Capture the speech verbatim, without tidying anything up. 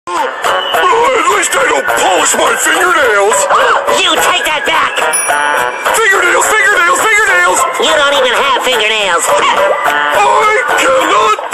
At least I don't polish my fingernails. You take that back. Fingernails, fingernails, fingernails. You don't even have fingernails. I cannot